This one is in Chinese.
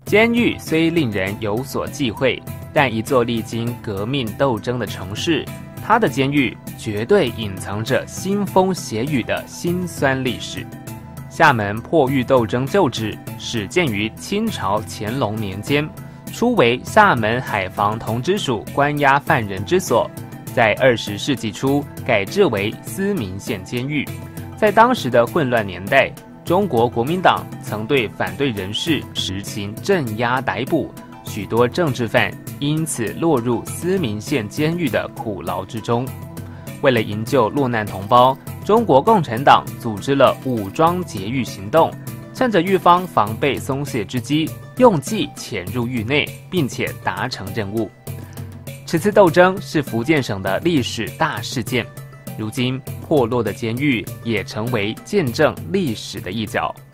监狱虽令人有所忌讳，但一座历经革命斗争的城市，它的监狱绝对隐藏着腥风血雨的辛酸历史。厦门破狱斗争旧址始建于清朝乾隆年间，初为厦门海防同知署关押犯人之所，在20世纪初改制为思明县监狱。在当时的混乱年代，中国国民党曾对反对人士实行镇压逮捕，许多政治犯因此落入思明县监狱的苦牢之中。为了营救落难同胞，中国共产党组织了武装劫狱行动，趁着狱方防备松懈之机，用计潜入狱内，并且达成任务。此次斗争是福建省的历史大事件，如今破落的监狱也成为见证历史的一角。